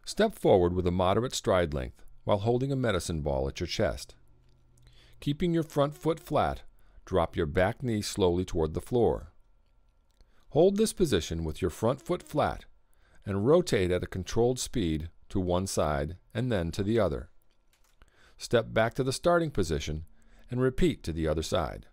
Step forward with a moderate stride length while holding a medicine ball at your chest. Keeping your front foot flat, drop your back knee slowly toward the floor. Hold this position with your front foot flat and rotate at a controlled speed to one side and then to the other. Step back to the starting position and repeat to the other side.